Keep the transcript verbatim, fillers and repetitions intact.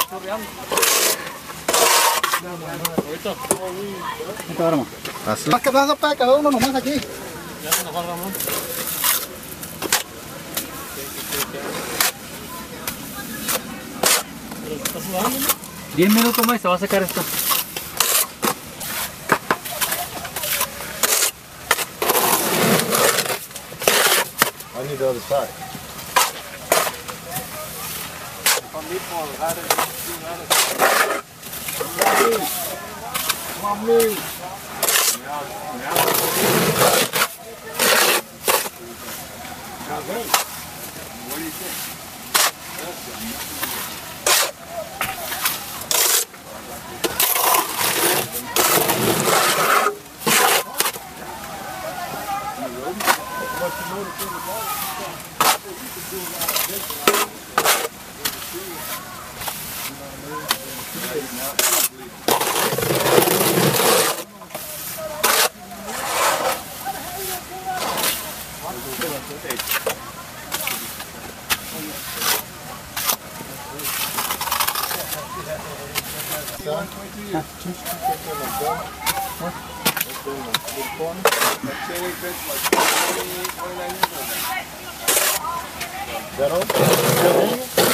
Ito naman. Pagkabasa pa ka, ano naman lagi? diez minutos más y se va a secar esto. I need the other side. Mami. What do you think? That all?